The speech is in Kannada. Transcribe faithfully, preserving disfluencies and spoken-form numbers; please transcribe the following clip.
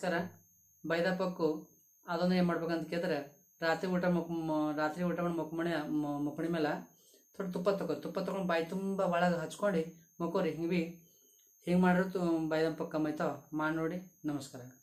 ನಮಸ್ಕಾರ. ಬೈದಪ್ಪಕ್ಕೂ ಅದನ್ನು ಏನು ಮಾಡ್ಬೇಕಂತ ಕೇಳಿದ್ರೆ ರಾತ್ರಿ ಊಟ ಮುಕ್ ರಾತ್ರಿ ಊಟ ಮಾಡಿ ಮುಕ್ಮಣಿ ಮುಕ್ಕಣಿ ಮೇಲೆ ಥೋಡೆ ತುಪ್ಪ ತಗೋ ತುಪ್ಪ ತೊಗೊಂಡು ಬಾಯಿ ತುಂಬ ಒಳಗೆ ಹಚ್ಕೊಂಡು ಮುಕ್ಕೋರಿ ಹಿಂಗೆ ಭೀ ಹಿಂಗೆ ಮಾಡಿರೋ ತು ಬೈದಪ್ಪ ಕಮ್ಮಿ ಆಯ್ತಾವ ಮಾಡಿ ನೋಡಿ. ನಮಸ್ಕಾರ.